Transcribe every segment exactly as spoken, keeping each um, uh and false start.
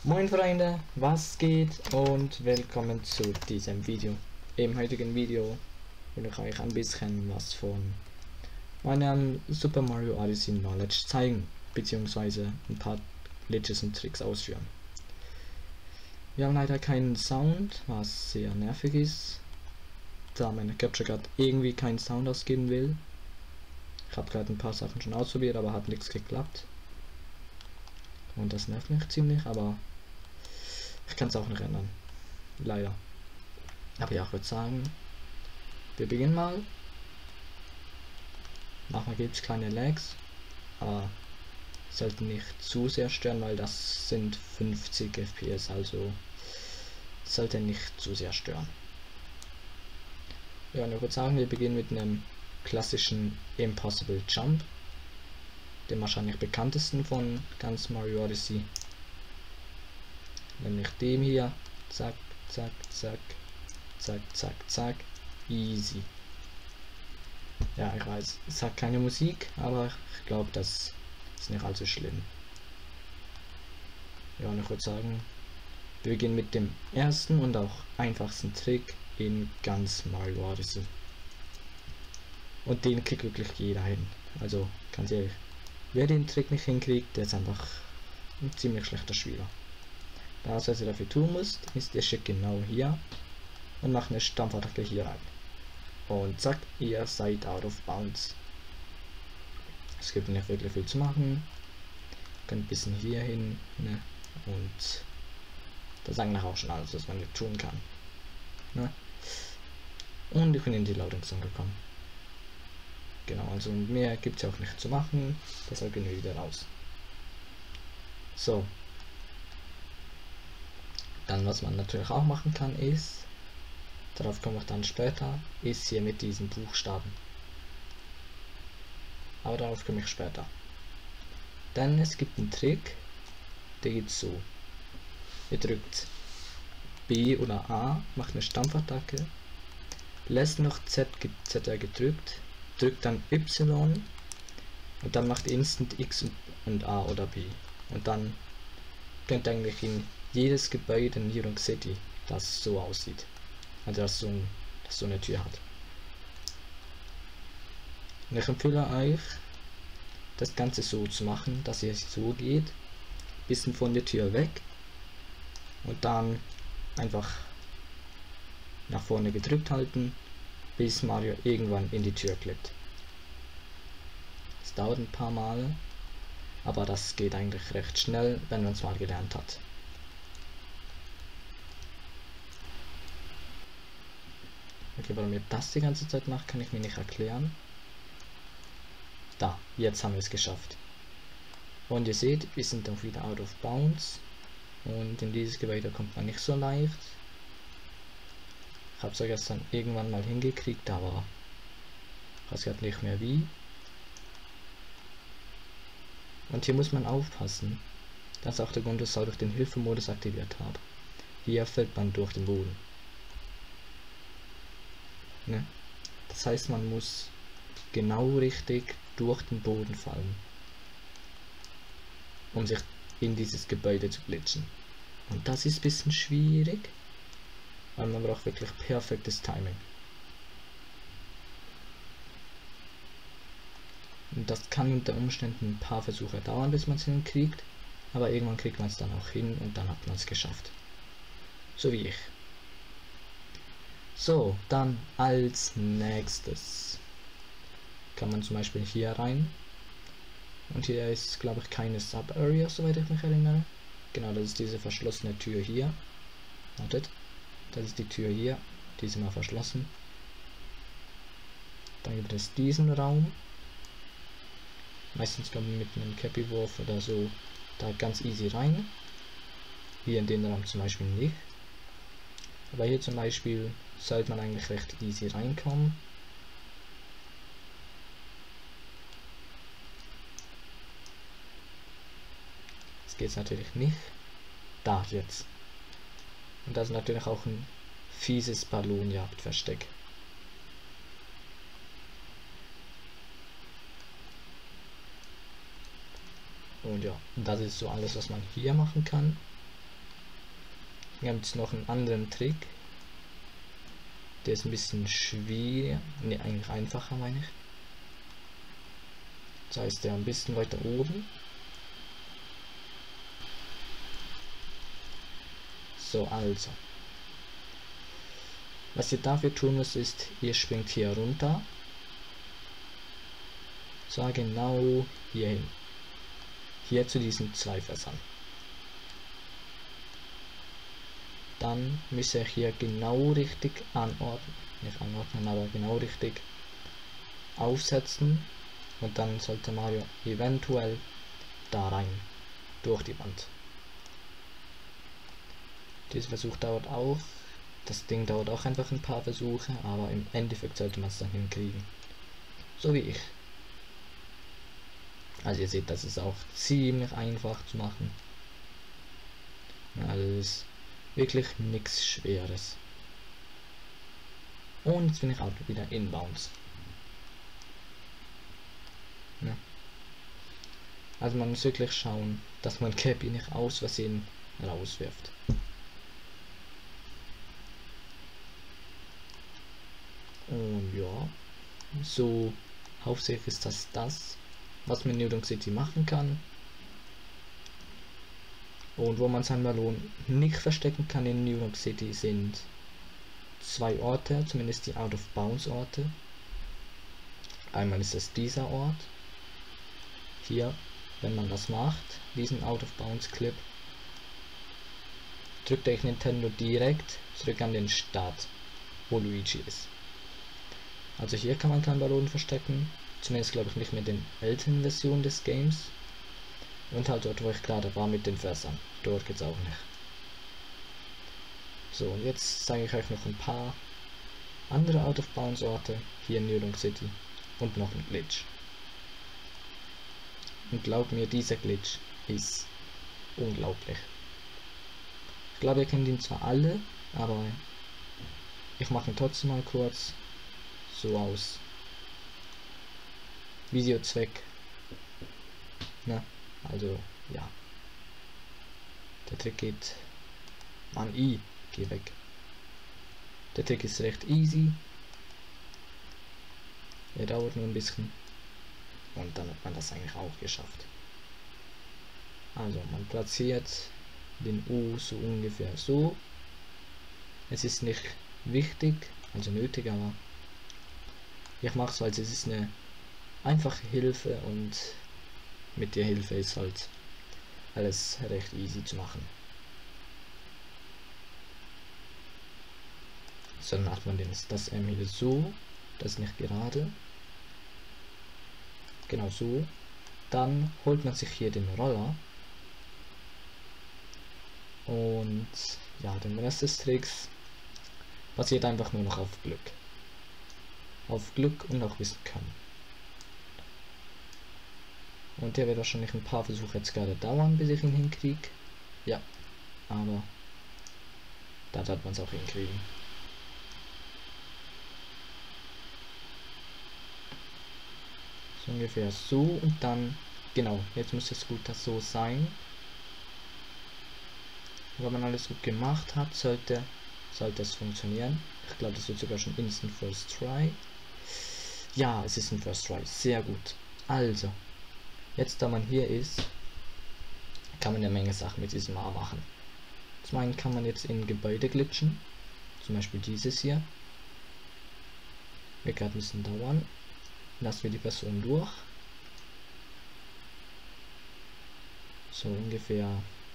Moin Freunde, was geht und willkommen zu diesem Video. Im heutigen Video will ich euch ein bisschen was von meinem Super Mario Odyssey Knowledge zeigen, beziehungsweise ein paar Glitches und Tricks ausführen. Wir haben leider keinen Sound, was sehr nervig ist, da meine Capture Card irgendwie keinen Sound ausgeben will. Ich habe gerade ein paar Sachen schon ausprobiert, aber hat nichts geklappt. Und das nervt mich ziemlich, aber ich kann es auch nicht ändern. Leider. Aber ja, ich würde sagen, wir beginnen mal. Manchmal gibt es kleine Lags, aber sollten nicht zu sehr stören, weil das sind fünfzig F P S, also sollte nicht zu sehr stören. Ja, und ich würde sagen, wir beginnen mit einem klassischen Impossible Jump, dem wahrscheinlich bekanntesten von ganz Mario Odyssey. Nämlich dem hier. Zack, zack, zack, zack, zack, zack. Easy. Ja, ich weiß, es hat keine Musik, aber ich glaube, das ist nicht allzu schlimm. Ja, und ich würde sagen, wir beginnen mit dem ersten und auch einfachsten Trick in ganz Mario Odyssey. Und den kriegt wirklich jeder hin. Also, ganz ehrlich, wer den Trick nicht hinkriegt, der ist einfach ein ziemlich schlechter Spieler. Das, was ihr dafür tun müsst, ist, ihr schickt genau hier und macht eine Stampfattacke hier rein. Und zack, ihr seid out of bounds. Es gibt nicht wirklich viel zu machen. Ihr könnt ein bisschen hier hin, ne? Und das ist eigentlich auch schon alles, was man jetzt tun kann. Ne? Und ich bin in die Loading Zone gekommen. Genau, also mehr gibt es ja auch nicht zu machen, deshalb gehen wir wieder raus. So. Dann, was man natürlich auch machen kann, ist, darauf komme ich dann später, ist hier mit diesen Buchstaben. Aber darauf komme ich später. Denn es gibt einen Trick, der geht so. Ihr drückt B oder A, macht eine Stampfattacke, lässt noch Z, Z gedrückt, drückt dann Y und dann macht instant X und A oder B. Und dann könnt ihr eigentlich in jedes Gebäude in New York City, das so aussieht. Also das so, ein, das so eine Tür hat. Und ich empfehle euch, das Ganze so zu machen, dass ihr so geht, bisschen von der Tür weg und dann einfach nach vorne gedrückt halten, bis Mario irgendwann in die Tür klippt. Es dauert ein paar Mal, aber das geht eigentlich recht schnell, wenn man es mal gelernt hat. Okay, warum ihr das die ganze Zeit macht, kann ich mir nicht erklären. Da, jetzt haben wir es geschafft. Und ihr seht, wir sind auch wieder out of bounds. Und in dieses Gebäude kommt man nicht so leicht. Ich habe es ja gestern irgendwann mal hingekriegt, aber ich weiß gerade nicht mehr wie. Und hier muss man aufpassen. Das ist auch der Grund, weshalb ich den Hilfemodus aktiviert habe. Hier fällt man durch den Boden. Ne? Das heißt, man muss genau richtig durch den Boden fallen, um sich in dieses Gebäude zu glitschen. Und das ist ein bisschen schwierig, weil man braucht wirklich perfektes Timing. Und das kann unter Umständen ein paar Versuche dauern, bis man es hinkriegt, aber irgendwann kriegt man es dann auch hin und dann hat man es geschafft. So wie ich. So, dann als nächstes kann man zum Beispiel hier rein. Und hier ist, glaube ich, keine Sub-Area, soweit ich mich erinnere. Genau, das ist diese verschlossene Tür hier. Wartet. Das ist die Tür hier. Die ist immer verschlossen. Dann gibt es diesen Raum. Meistens kommt man mit einem Cappy-Wurf oder so da ganz easy rein. Hier in den Raum zum Beispiel nicht. Aber hier zum Beispiel sollte man eigentlich recht easy reinkommen. Jetzt geht es natürlich nicht. Da jetzt. Und das ist natürlich auch ein fieses Ballonjagdversteck. Und ja, das ist so alles, was man hier machen kann. Wir haben jetzt noch einen anderen Trick. Der ist ein bisschen schwieriger. Ne, eigentlich einfacher, meine ich. Das heißt, der ein bisschen weiter oben. So, also. Was ihr dafür tun müsst, ist, ihr springt hier runter. So, genau hier hin. Hier zu diesen zwei Fässern. Dann müsst ihr hier genau richtig anordnen. Nicht anordnen, aber genau richtig aufsetzen. Und dann sollte Mario eventuell da rein. Durch die Wand. Dieser Versuch dauert auch. Das Ding dauert auch einfach ein paar Versuche, aber im Endeffekt sollte man es dann hinkriegen. So wie ich. Also ihr seht, das ist auch ziemlich einfach zu machen. Also es ist wirklich nichts Schweres. Und jetzt bin ich auch wieder inbounds. Ja. Also man muss wirklich schauen, dass man Cappy nicht aus Versehen rauswirft. Und ja, so hauptsächlich ist das das, was man in New Donk City machen kann. Und wo man seinen Ballon nicht verstecken kann in New Donk City sind zwei Orte, zumindest die Out-of-Bounds-Orte. Einmal ist es dieser Ort. Hier, wenn man das macht, diesen Out-of-Bounds-Clip, drückt euch Nintendo direkt zurück an den Start, wo Luigi ist. Also hier kann man keinen Ballon verstecken, zumindest glaube ich nicht mit den älteren Versionen des Games. Und halt dort, wo ich gerade war mit den Fässern, dort geht's auch nicht. So, und jetzt zeige ich euch noch ein paar andere Out-of-Bounds-Orte hier in New Donk City und noch ein Glitch. Und glaubt mir, dieser Glitch ist unglaublich. Ich glaube, ihr kennt ihn zwar alle, aber ich mache ihn trotzdem mal kurz so aus Videozweck. Na, also, ja. Der Trick geht... Mann, I, geh weg. Der Trick ist recht easy. Er dauert nur ein bisschen. Und dann hat man das eigentlich auch geschafft. Also, man platziert den U so ungefähr so. Es ist nicht wichtig, also nötig, aber ich mache es, weil es ist eine einfache Hilfe und mit der Hilfe ist halt alles recht easy zu machen. So, dann macht man das M hier so, das ist nicht gerade. Genau so. Dann holt man sich hier den Roller. Und ja, den Rest des Tricks basiert einfach nur noch auf Glück. Auf Glück und auch Wissen können. Und der wird wahrscheinlich ein paar Versuche jetzt gerade dauern, bis ich ihn hinkriege. Ja, aber da wird man es auch hinkriegen. So ungefähr so und dann, genau, jetzt müsste es gut das so sein. Wenn man alles gut gemacht hat, sollte, sollte es funktionieren. Ich glaube, das wird sogar schon Instant First Try. Ja, es ist ein First Try, sehr gut. Also, jetzt da man hier ist, kann man eine Menge Sachen mit diesem A machen. Zum einen kann man jetzt in Gebäude glitschen, zum Beispiel dieses hier. Wird gerade ein bisschen dauern. Lassen wir die Person durch. So ungefähr.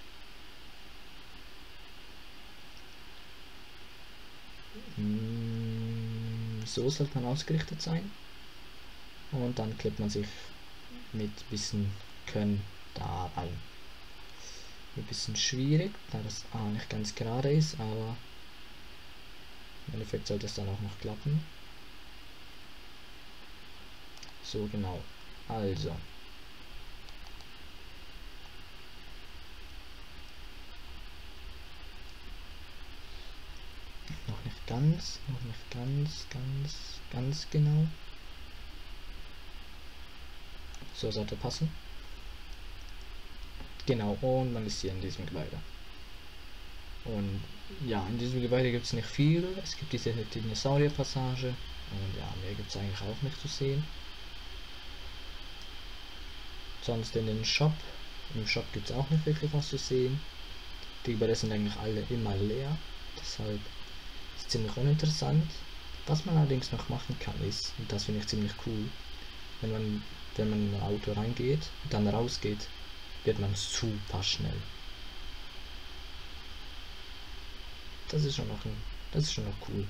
So sollte man ausgerichtet sein. Und dann klippt man sich mit bisschen Können da rein. Ein bisschen schwierig, da das A nicht ganz gerade ist, aber im Endeffekt sollte es dann auch noch klappen. So genau. Also. Noch nicht ganz, noch nicht ganz, ganz, ganz genau. So sollte passen. Genau, und man ist hier in diesem Gebäude. Und ja, in diesem Gebäude gibt es nicht viel. Es gibt diese Dinosaurier-Passage und ja, mehr gibt es eigentlich auch nicht zu sehen. Sonst in den Shop. Im Shop gibt es auch nicht wirklich was zu sehen. Die Gebäude sind eigentlich alle immer leer. Deshalb ist es ziemlich uninteressant. Was man allerdings noch machen kann ist, und das finde ich ziemlich cool, wenn man, wenn man in ein Auto reingeht und dann rausgeht, wird man super schnell. Das ist schon noch ein, das ist schon noch cool.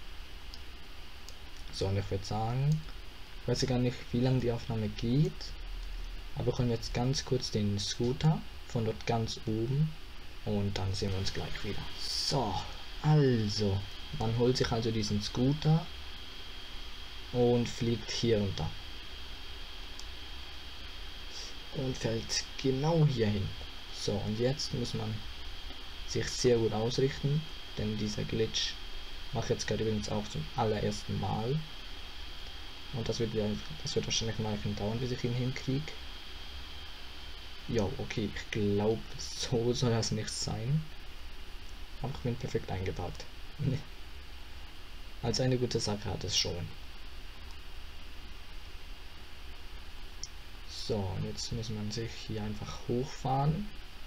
So, und ich würde sagen, ich weiß ja gar nicht, wie lange die Aufnahme geht, aber wir können jetzt ganz kurz den Scooter von dort ganz oben und dann sehen wir uns gleich wieder. So, also, man holt sich also diesen Scooter und fliegt hier runter. Und fällt genau hier hin. So, und jetzt muss man sich sehr gut ausrichten, denn dieser Glitch mache ich jetzt gerade übrigens auch zum allerersten Mal. Und das wird, das wird wahrscheinlich mal dauern, bis ich ihn hinkriege. Ja, okay, ich glaube, so soll das nicht sein. Aber ich bin perfekt eingebaut. Als eine gute Sache hat es schon. So, und jetzt muss man sich hier einfach hochfahren.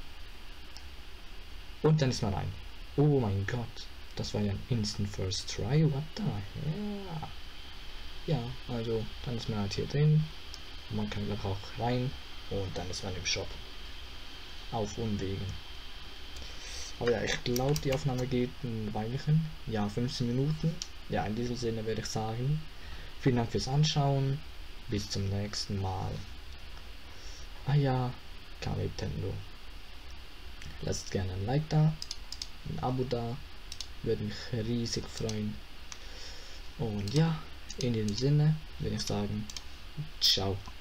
Und dann ist man rein. Oh mein Gott, das war ja ein Instant First Try. What the hell? Ja, also dann ist man halt hier drin. Und man kann gleich auch rein. Und dann ist man im Shop. Auf Umwegen. Aber ja, ich glaube, die Aufnahme geht ein Weilchen. Ja, fünfzehn Minuten. Ja, in diesem Sinne würde ich sagen, vielen Dank fürs Anschauen. Bis zum nächsten Mal. Ah ja, Nintendo. Lasst gerne ein Like da, ein Abo da. Würde mich riesig freuen. Und ja, in dem Sinne würde ich sagen, ciao.